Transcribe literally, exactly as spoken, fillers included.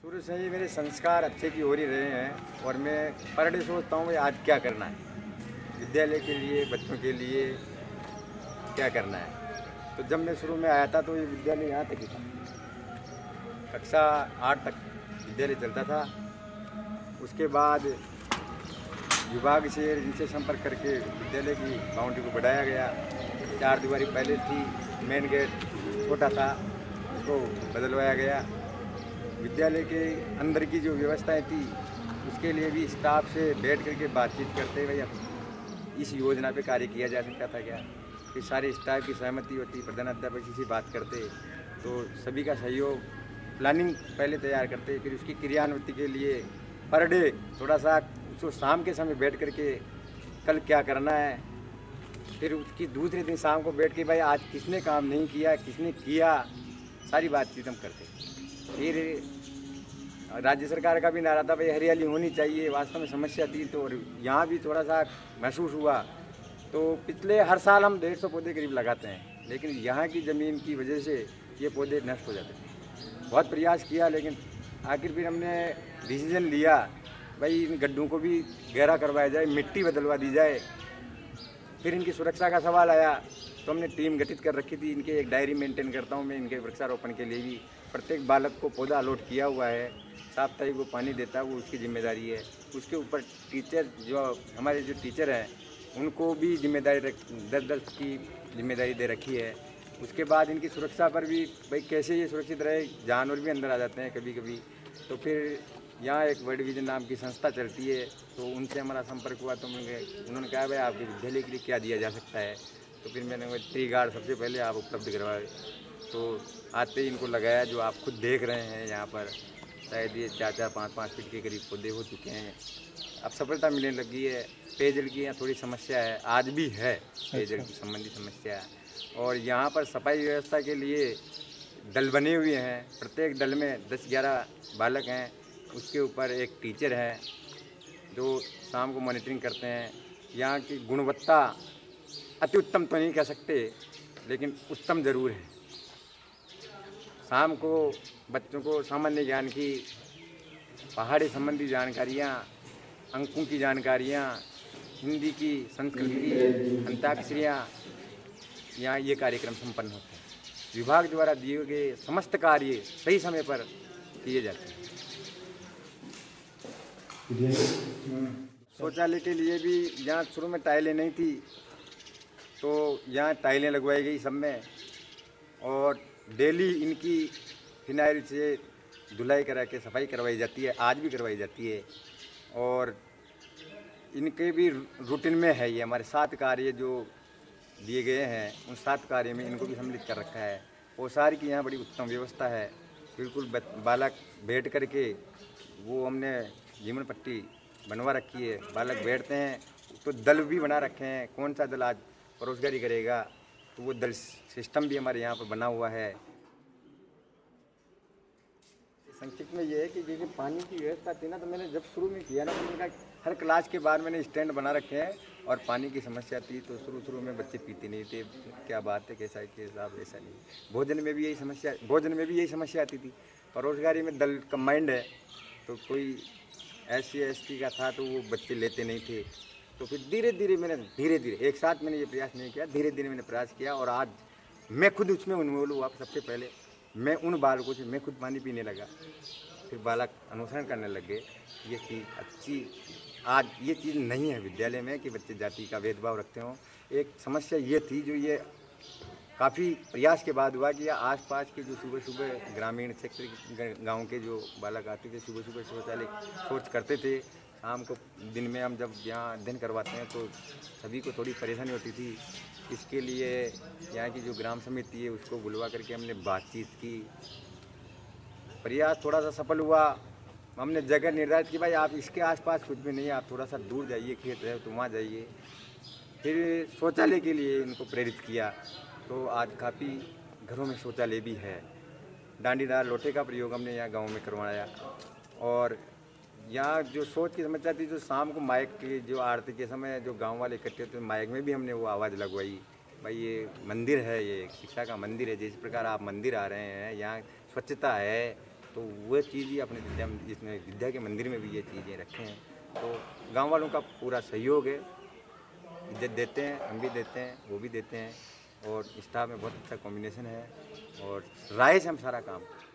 शुरू से ही मेरे संस्कार अच्छे की हो ही रहे हैं और मैं पर डे सोचता हूँ भाई आज क्या करना है विद्यालय के लिए, बच्चों के लिए क्या करना है। तो जब मैं शुरू में आया था तो ये विद्यालय यहाँ तक ही था, कक्षा आठ तक विद्यालय चलता था। उसके बाद विभाग से इनसे संपर्क करके विद्यालय की बाउंड्री को बढ़ाया गया। चार दीवारी पहले थी, मेन गेट छोटा था, उसको बदलवाया गया। विद्यालय के अंदर की जो व्यवस्थाएं थी उसके लिए भी स्टाफ से बैठ करके बातचीत करते हुए इस योजना पे कार्य किया जा सकता था क्या, कि सारे स्टाफ की सहमति होती, प्रधानाध्यापक से बात करते तो सभी का सहयोग, प्लानिंग पहले तैयार करते, फिर उसकी क्रियान्विति के लिए पर डे थोड़ा सा उसको शाम के समय बैठ करके कल क्या करना है, फिर उसकी दूसरे दिन शाम को बैठ के भाई आज किसने काम नहीं किया, किसने किया, सारी बातचीत हम करते। फिर राज्य सरकार का भी नारा था भाई हरियाली होनी चाहिए, वास्तव में समस्या थी तो यहाँ भी थोड़ा सा महसूस हुआ। तो पिछले हर साल हम डेढ़ सौ पौधे करीब लगाते हैं, लेकिन यहाँ की ज़मीन की वजह से ये पौधे नष्ट हो जाते थे। बहुत प्रयास किया लेकिन आखिर फिर हमने डिसीजन लिया भाई इन गड्ढों को भी गहरा करवाया जाए, मिट्टी बदलवा दी जाए। फिर इनकी सुरक्षा का सवाल आया तो हमने टीम गठित कर रखी थी। इनके एक डायरी मेंटेन करता हूँ मैं, इनके वृक्षारोपण के लिए भी प्रत्येक बालक को पौधा अलॉट किया हुआ है। साप्ताहिक वो पानी देता है, वो उसकी जिम्मेदारी है। उसके ऊपर टीचर जो हमारे जो टीचर हैं उनको भी जिम्मेदारी रख दस दस की जिम्मेदारी दे रखी है। उसके बाद इनकी सुरक्षा पर भी भाई कैसे ये सुरक्षित रहे, जानवर भी अंदर आ जाते हैं कभी कभी। तो फिर यहाँ एक वर्ल्ड विजन नाम की संस्था चलती है, तो उनसे हमारा संपर्क हुआ। तो उन्होंने कहा भाई आपके विद्यालय के लिए क्या दिया जा सकता है। तो फिर मैंने वो ट्री गार्ड सबसे पहले आप उपलब्ध करवाए। तो आते ही इनको लगाया, जो आप खुद देख रहे हैं यहाँ पर शायद ये चार चार पाँच पाँच फीट के करीब पौधे हो चुके हैं। अब सफलता मिलने लगी है। पेयजल की यहाँ थोड़ी समस्या है, आज भी है पेयजल की संबंधी समस्या है। और यहाँ पर सफाई व्यवस्था के लिए दल बने हुए हैं, प्रत्येक दल में दस ग्यारह बालक हैं, उसके ऊपर एक टीचर है जो शाम को मॉनिटरिंग करते हैं। यहाँ की गुणवत्ता अति उत्तम तो नहीं कह सकते, लेकिन उत्तम ज़रूर है। शाम को बच्चों को सामान्य ज्ञान की, पहाड़ी संबंधी जानकारियाँ, अंकों की जानकारियाँ, हिंदी की, संस्कृत की, अंताक्षरियाँ, यहाँ ये कार्यक्रम संपन्न होते हैं। विभाग द्वारा दिए गए समस्त कार्य सही समय पर किए जाते हैं। शौचालय के लिए भी यहाँ शुरू में टाइलें नहीं थी, तो यहाँ टाइलें लगवाई गई सब में। और डेली इनकी फिनाइल से धुलाई करा के सफाई करवाई जाती है, आज भी करवाई जाती है। और इनके भी रूटीन में है, ये हमारे सात कार्य जो दिए गए हैं उन सात कार्य में इनको भी सम्मिलित कर रखा है। पोशाक की यहाँ बड़ी उत्तम व्यवस्था है, बिल्कुल बालक बैठ करके, वो हमने जीवन पट्टी बनवा रखी है, बालक बैठते हैं। तो दल भी बना रखे हैं, कौन सा दल आज परोसगारी करेगा, तो वो दल सिस्टम भी हमारे यहाँ पर बना हुआ है। संक्षिप्त में ये है कि क्योंकि पानी की व्यवस्था थी ना, तो मैंने जब शुरू में किया ना तो मैंने कहा हर क्लास के बाद मैंने स्टैंड बना रखे हैं। और पानी की समस्या थी तो शुरू शुरू में बच्चे पीते नहीं थे, क्या बात है, कैसा है के साहब, ऐसा नहीं। भोजन में भी यही समस्या भोजन में भी यही समस्या आती थी। परोसगारी में दल कंबाइंड है, तो कोई एस सी एस टी का था तो वो बच्चे लेते नहीं थे। तो फिर धीरे धीरे मैंने धीरे धीरे एक साथ मैंने ये प्रयास नहीं किया, धीरे धीरे मैंने प्रयास किया। और आज मैं खुद उसमें इन्वॉल्व हुआ। सबसे पहले मैं उन बालकों से मैं खुद पानी पीने लगा, फिर बालक अनुसरण करने लग गए। ये चीज़ अच्छी, आज ये चीज़ नहीं है विद्यालय में कि बच्चे जाति का भेदभाव रखते हों। एक समस्या ये थी जो ये काफ़ी प्रयास के बाद हुआ कि आसपास के जो सुबह सुबह ग्रामीण क्षेत्र गांव के जो बालक आते थे, सुबह सुबह शौचालय शौच करते थे। शाम को दिन में हम जब यहाँ अध्ययन करवाते हैं तो सभी को थोड़ी परेशानी होती थी। इसके लिए यहाँ की जो ग्राम समिति है उसको बुलवा करके हमने बातचीत की, प्रयास थोड़ा सा सफल हुआ। हमने जगह निर्धारित की, भाई आप इसके आसपास कुछ भी नहीं, आप थोड़ा सा दूर जाइए, खेत है तो वहाँ जाइए। फिर शौचालय के लिए इनको प्रेरित किया, तो आज काफ़ी घरों में शौचालय भी है। डांडीदार लोटे का प्रयोग हमने यहाँ गांव में करवाया। और यहाँ जो शौच की समस्या थी, जो शाम को माइक की जो आरती के समय जो गांव वाले इकट्ठे होते हैं, माइक में भी हमने वो आवाज़ लगवाई, भाई ये मंदिर है, ये शिक्षा का मंदिर है। जिस प्रकार आप मंदिर आ रहे हैं, यहाँ स्वच्छता है, तो वह चीज़ ही अपने विद्या इसमें विद्या के मंदिर में भी ये चीज़ें रखे हैं। तो गांव वालों का पूरा सहयोग है, इज्जत देते हैं, हम भी देते हैं, वो भी देते हैं, और स्टाफ में बहुत अच्छा कॉम्बिनेशन है, और राय से हम सारा काम